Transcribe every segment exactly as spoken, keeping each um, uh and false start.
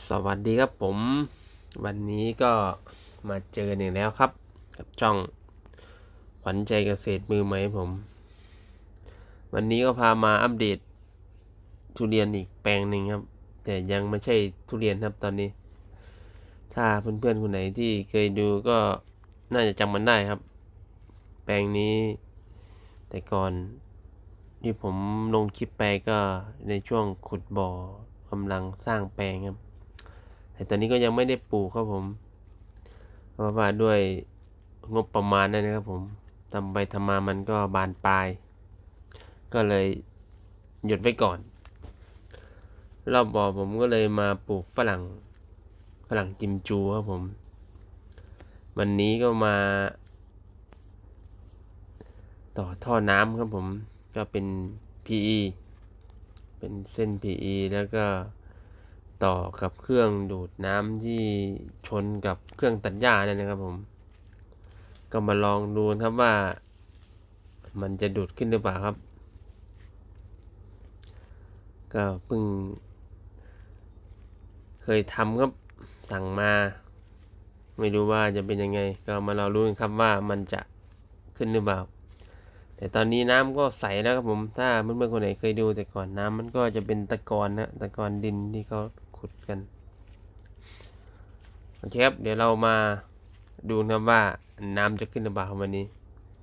สวัสดีครับผมวันนี้ก็มาเจอหนึ่งแล้วครับกับช่องขวัญใจเกษตรมือใหม่ผมวันนี้ก็พามาอัปเดตทุเรียนอีกแปลงหนึ่งครับแต่ยังไม่ใช่ทุเรียนครับตอนนี้ถ้าเพื่อนๆคนไหนที่เคยดูก็น่าจะจำมันได้ครับแปลงนี้แต่ก่อนที่ผมลงคลิปไปก็ในช่วงขุดบ่อกำลังสร้างแปลงครับแต่ตอนนี้ก็ยังไม่ได้ปลูกครับผมเพราะว่าด้วยงบประมาณนั่นนะครับผมทำไปทำมามันก็บานปลายก็เลยหยุดไว้ก่อนรอบบ่อผมก็เลยมาปลูกฝรั่งฝรั่งจิมจูครับผมวันนี้ก็มาต่อท่อน้ำครับผมก็เป็น พี อี เป็นเส้น พี อี แล้วก็ต่อกับเครื่องดูดน้ำที่ชนกับเครื่องตัดหญ้านั่นนะครับผมก็มาลองดูครับว่ามันจะดูดขึ้นหรือเปล่าครับก็เพิ่งเคยทำครับสั่งมาไม่รู้ว่าจะเป็นยังไงก็มาเรารู้กันครับว่ามันจะขึ้นหรือเปล่าแต่ตอนนี้น้ำก็ใสแล้วครับผมถ้าเพื่อนๆคนไหนเคยดูแต่ก่อนน้ำมันก็จะเป็นตะกอนนะตะกอนดินที่เขาขุดกันโอเคครับเดี๋ยวเรามาดูนะว่าน้ำจะขึ้นหรือเปล่าวันนี้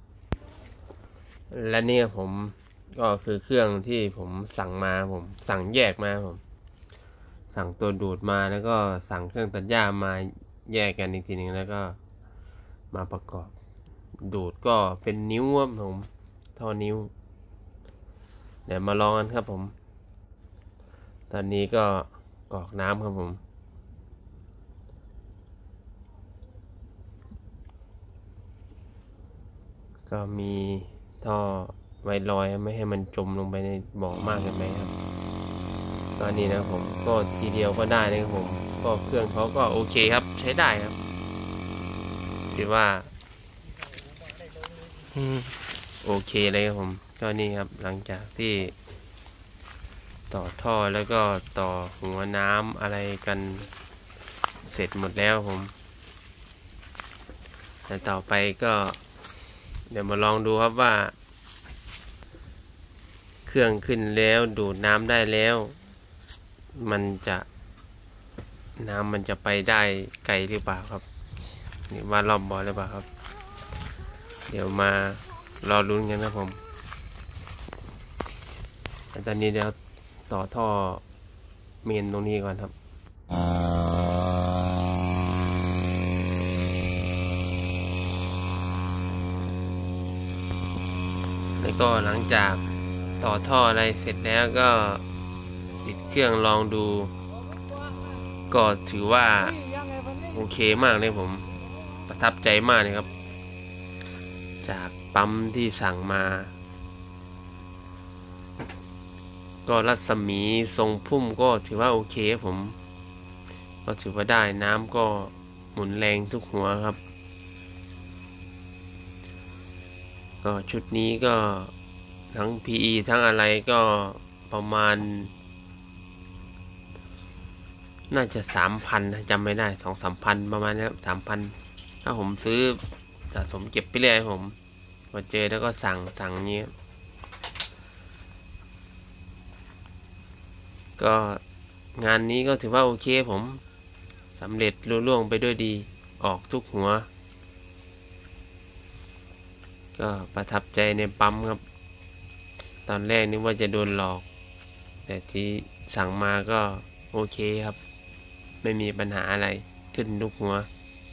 และนี่ผมก็คือเครื่องที่ผมสั่งมาผมสั่งแยกมาผมสั่งตัวดูดมาแล้วก็สั่งเครื่องตัดหญ้ามาแยกกันอีกทีหนึ่งแล้วก็มาประกอบดูดก็เป็นนิ้วครับผมท่อนิ้วเดี๋ยวมาลองกันครับผมตอนนี้ก็กรอกน้ำครับผมก็มีท่อไว้ลอยไม่ให้มันจมลงไปในบ่อมากเกินไปครับตอนนี้นะผมก็ทีเดียวก็ได้นะครับผมก็เครื่องเขาก็โอเคครับใช้ได้ครับคิดว่าโอเคเลยครับผมก็นี่ครับหลังจากที่ต่อท่อแล้วก็ต่อหัวน้ำอะไรกันเสร็จหมดแล้วผมแต่ต่อไปก็เดี๋ยวมาลองดูครับว่าเครื่องขึ้นแล้วดูดน้ำได้แล้วมันจะน้ำมันจะไปได้ไกลหรือเปล่าครับนี่ว่ารอบบ่อหรือเปล่าครับเดี๋ยวมารอลุ้นกันนะผมแต่ตอนนี้เดี๋ยวต่อท่อเมนตรงนี้ก่อนครับแล้วก็หลังจากต่อท่ออะไรเสร็จแล้วก็ติดเครื่องลองดูก็ถือว่าโอเคมากเลยผมประทับใจมากเลยครับจากปั๊มที่สั่งมาก็รัศมีทรงพุ่มก็ถือว่าโอเคผมก็ถือว่าได้น้ำก็หมุนแรงทุกหัวครับก็ชุดนี้ก็ทั้ง พี อี ทั้งอะไรก็ประมาณน่าจะสามพันจำไม่ได้สองสามพันประมาณนี้ครับสามพันถ้าผมซื้อสะสมเก็บไปเรื่อยผมพอเจอแล้วก็สั่งสั่งนี้ก็งานนี้ก็ถือว่าโอเคผมสำเร็จลุล่วงไปด้วยดีออกทุกหัวก็ประทับใจในปั๊มครับตอนแรกนึกว่าจะโดนหลอกแต่ที่สั่งมาก็โอเคครับไม่มีปัญหาอะไรขึ้นทุกหัว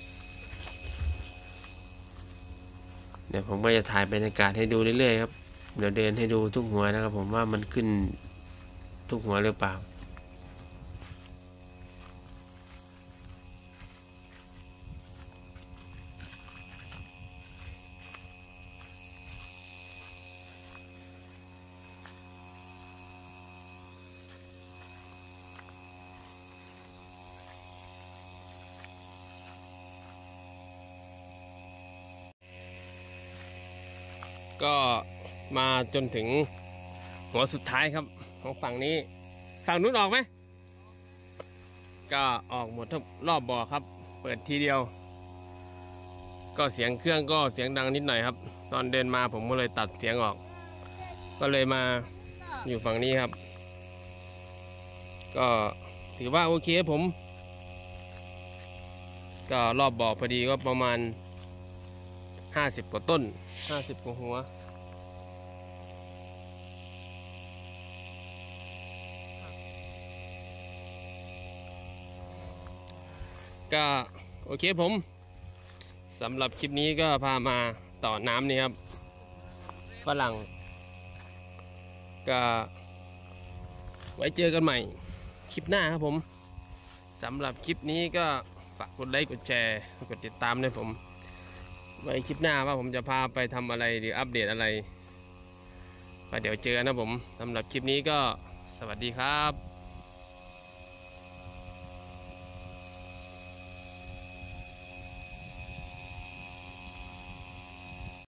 เดี๋ยวผมก็จะถ่ายบรรยากาศให้ดูเรื่อยๆครับเดี๋ยวเดินให้ดูทุกหัวนะครับผมว่ามันขึ้นทุกหัวหรือเปล่าก็มาจนถึงหัวสุดท้ายครับของฝั่งนี้ฝั่งนู้นออกไหมก็ออกหมดทั้งรอบบ่อครับเปิดทีเดียวก็เสียงเครื่องก็เสียงดังนิดหน่อยครับตอนเดินมาผมก็เลยตัดเสียงออกก็เลยมาอยู่ฝั่งนี้ครับก็ถือว่าโอเคผมก็รอบบ่อพอดีก็ประมาณห้าสิบกว่าต้นห้าสิบกว่าหัวก็โอเคผมสำหรับคลิปนี้ก็พามาต่อน้ำนี่ครับฝรั่งก็ไว้เจอกันใหม่คลิปหน้าครับผมสำหรับคลิปนี้ก็ฝากกดไลค์กดแชร์กดติดตามด้วยผมไว้คลิปหน้าว่าผมจะพาไปทำอะไรหรืออัปเดตอะไรไปเดี๋ยวเจอนะผมสำหรับคลิปนี้ก็สวัสดีครับ